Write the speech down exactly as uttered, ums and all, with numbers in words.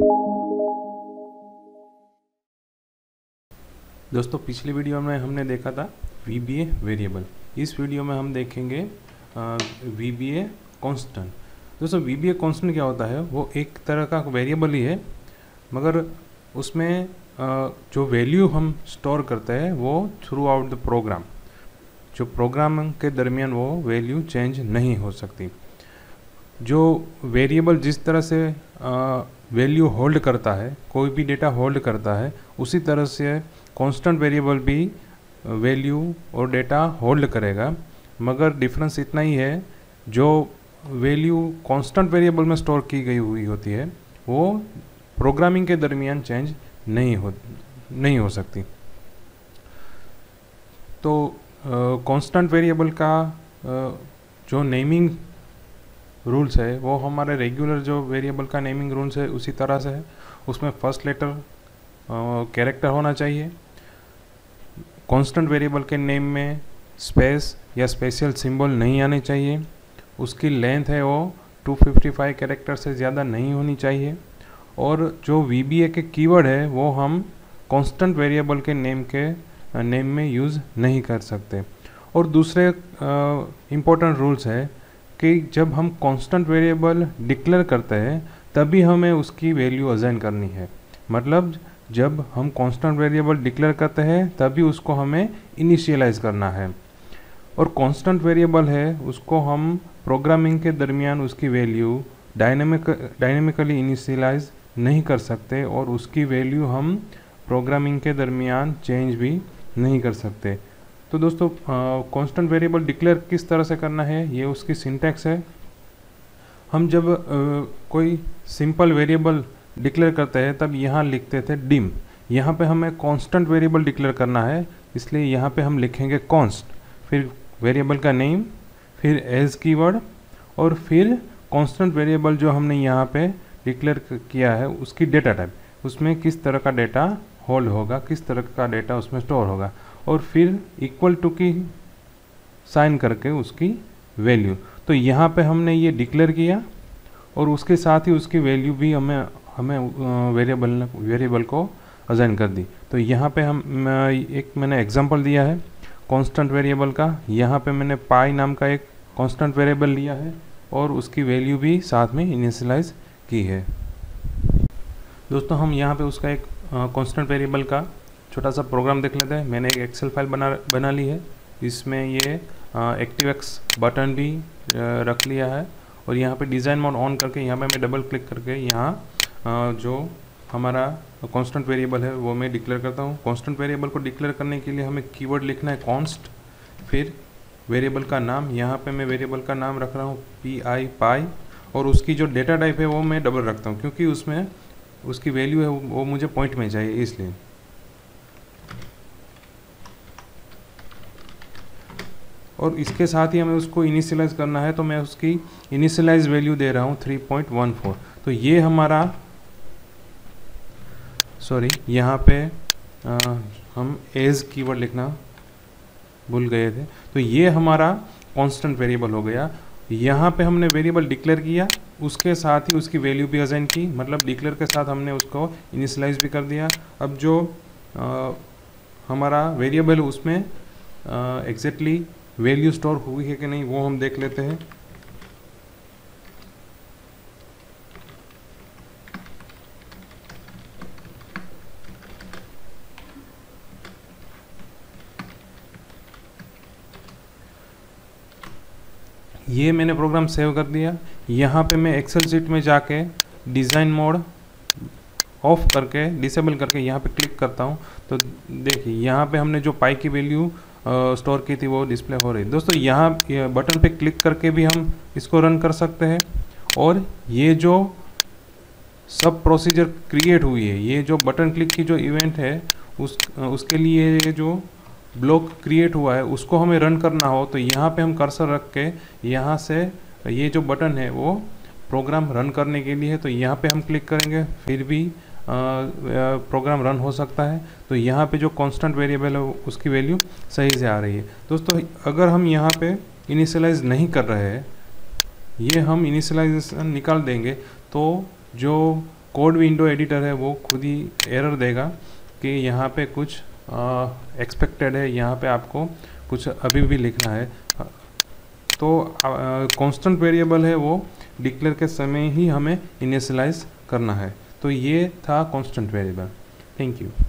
दोस्तों पिछली वीडियो में हमने देखा था वी बी ए वेरिएबल। इस वीडियो में हम देखेंगे वी बी ए कांस्टेंट। दोस्तों वी बी ए कांस्टेंट क्या होता है, वो एक तरह का वेरिएबल ही है, मगर उसमें आ, जो वैल्यू हम स्टोर करते हैं वो थ्रू आउट द प्रोग्राम, जो प्रोग्राम के दरमियान वो वैल्यू चेंज नहीं हो सकती। जो वेरिएबल जिस तरह से वैल्यू होल्ड करता है, कोई भी डेटा होल्ड करता है, उसी तरह से कांस्टेंट वेरिएबल भी वैल्यू और डेटा होल्ड करेगा। मगर डिफरेंस इतना ही है, जो वैल्यू कांस्टेंट वेरिएबल में स्टोर की गई हुई होती है वो प्रोग्रामिंग के दरमियान चेंज नहीं हो नहीं हो सकती। तो कांस्टेंट वेरिएबल का uh, जो नेमिंग रूल्स है वो हमारे रेगुलर जो वेरिएबल का नेमिंग रूल्स है उसी तरह से है। उसमें फर्स्ट लेटर कैरेक्टर होना चाहिए। कांस्टेंट वेरिएबल के नेम में स्पेस या स्पेशल सिंबल नहीं आने चाहिए। उसकी लेंथ है वो दो सौ पचपन कैरेक्टर से ज़्यादा नहीं होनी चाहिए। और जो वी बी ए के कीवर्ड है वो हम कांस्टेंट वेरिएबल के नेम के नेम में यूज़ नहीं कर सकते। और दूसरे इम्पोर्टेंट रूल्स है कि जब हम कांस्टेंट वेरिएबल डिक्लेयर करते हैं तभी हमें उसकी वैल्यू असाइन करनी है। मतलब जब हम कांस्टेंट वेरिएबल डिक्लेयर करते हैं तभी उसको हमें इनिशियलाइज करना है। और कांस्टेंट वेरिएबल है उसको हम प्रोग्रामिंग के दरमियान उसकी वैल्यू डायनेमिक डायनेमिकली इनिशियलाइज नहीं कर सकते, और उसकी वैल्यू हम प्रोग्रामिंग के दरमियान चेंज भी नहीं कर सकते। तो दोस्तों कांस्टेंट वेरिएबल डिक्लेयर किस तरह से करना है, ये उसकी सिंटैक्स है। हम जब आ, कोई सिंपल वेरिएबल डिक्लेयर करते हैं तब यहाँ लिखते थे डिम। यहाँ पे हमें कांस्टेंट वेरिएबल डिक्लेयर करना है, इसलिए यहाँ पे हम लिखेंगे कॉन्स्ट, फिर वेरिएबल का नेम, फिर एज कीवर्ड, और फिर कांस्टेंट वेरिएबल जो हमने यहाँ पे डिक्लेयर किया है उसकी डेटा टाइप, उसमें किस तरह का डेटा होल्ड होगा, किस तरह का डेटा उसमें स्टोर होगा, और फिर इक्वल टू की साइन करके उसकी वैल्यू। तो यहाँ पे हमने ये डिक्लेयर किया और उसके साथ ही उसकी वैल्यू भी हमें हमें वेरिएबल वेरिएबल को असाइन कर दी। तो यहाँ पे हम एक मैंने एग्जांपल दिया है कांस्टेंट वेरिएबल का। यहाँ पे मैंने पाई नाम का एक कांस्टेंट वेरिएबल लिया है और उसकी वैल्यू भी साथ में इनिशियलाइज की है। दोस्तों हम यहाँ पे उसका एक कांस्टेंट वेरिएबल का छोटा सा प्रोग्राम देख लेते हैं। मैंने एक एक्सेल फाइल बना बना ली है, इसमें ये एक्टिवएक्स बटन भी आ, रख लिया है। और यहाँ पे डिज़ाइन मोड ऑन करके यहाँ पे मैं डबल क्लिक करके यहाँ जो हमारा कांस्टेंट वेरिएबल है वो मैं डिक्लेयर करता हूँ। कांस्टेंट वेरिएबल को डिक्लेयर करने के लिए हमें कीवर्ड लिखना है कॉन्स्ट, फिर वेरिएबल का नाम, यहाँ पे मैं वेरिएबल का नाम रख रहा हूँ पी आई पाई, और उसकी जो डेटा टाइप है वो मैं डबल रखता हूँ क्योंकि उसमें उसकी वैल्यू है वो मुझे पॉइंट में चाहिए इसलिए। और इसके साथ ही हमें उसको इनिशियलाइज करना है, तो मैं उसकी इनिशियलाइज वैल्यू दे रहा हूँ थ्री पॉइंट वन फोर। तो ये हमारा सॉरी यहाँ पे आ, हम एज कीवर्ड लिखना भूल गए थे। तो ये हमारा कांस्टेंट वेरिएबल हो गया। यहाँ पे हमने वेरिएबल डिक्लेयर किया, उसके साथ ही उसकी वैल्यू भी असाइन की, मतलब डिक्लेयर के साथ हमने उसको इनिशियलाइज भी कर दिया। अब जो आ, हमारा वेरिएबल उसमें एग्जैक्टली वैल्यू स्टोर हुई है कि नहीं वो हम देख लेते हैं। ये मैंने प्रोग्राम सेव कर दिया। यहाँ पे मैं एक्सेल शीट में जाके डिज़ाइन मोड ऑफ करके डिसेबल करके यहाँ पे क्लिक करता हूँ। तो देखिए यहाँ पे हमने जो पाई की वैल्यू स्टोर की थी वो डिस्प्ले हो रही है। दोस्तों यहाँ बटन पे क्लिक करके भी हम इसको रन कर सकते हैं। और ये जो सब प्रोसीजर क्रिएट हुई है, ये जो बटन क्लिक की जो इवेंट है उस उसके लिए ये जो ब्लॉक क्रिएट हुआ है उसको हमें रन करना हो तो यहाँ पे हम कर्सर रख के यहाँ से ये जो बटन है वो प्रोग्राम रन करने के लिए है। तो यहाँ पे हम क्लिक करेंगे फिर भी प्रोग्राम रन हो सकता है। तो यहाँ पे जो कांस्टेंट वेरिएबल है उसकी वैल्यू सही से आ रही है। दोस्तों अगर हम यहाँ पे इनिशियलाइज नहीं कर रहे हैं, ये हम इनिशियलाइजेशन निकाल देंगे तो जो कोड विंडो एडिटर है वो खुद ही एरर देगा कि यहाँ पे कुछ एक्सपेक्टेड है, यहाँ पे आपको कुछ अभी भी लिखना है। तो कांस्टेंट वेरिएबल है वो डिक्लेयर के समय ही हमें इनिशियलाइज करना है। तो ये था कांस्टेंट वेरिएबल। Thank you.